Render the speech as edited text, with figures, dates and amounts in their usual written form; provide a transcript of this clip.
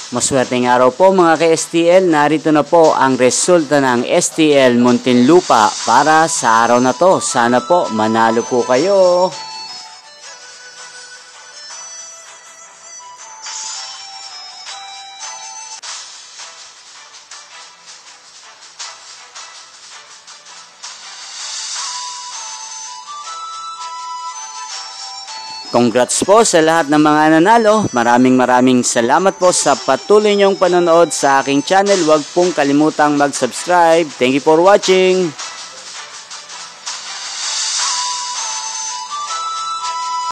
Maswerteng araw po mga ka-STL, narito na po ang resulta ng STL Muntinlupa para sa araw na to. Sana po manalo po kayo. Congrats po sa lahat ng mga nanalo. Maraming salamat po sa patuloy niyong panonood sa aking channel. Huwag pong kalimutang mag-subscribe. Thank you for watching.